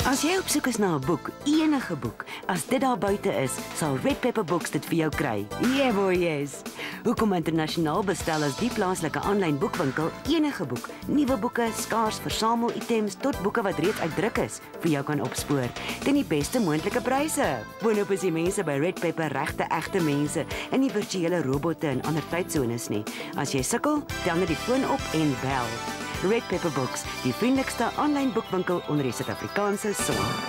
As jy op soek is na 'n boek, enige boek, as dit daar buite is, sal Red Pepper Books dit vir jou kry. Yeah boy, yes. Hoekom internasionaal bestel as die plaaslike aanlyn boekwinkel enige boek, nuwe boeke, skaars versamel-items tot boeke wat reeds uitdruk is, vir jou kan opspoor teen die beste moontlike pryse. Boonop is die mense by Red Pepper regte egte mense en nie virtuele robotte en ander tydsones nie. As jy sukkel, tel net die foon op en bel. Red Pepper Books, die vriendelikste aanlyn boekwinkel onder die Suid-Afrikaanse son.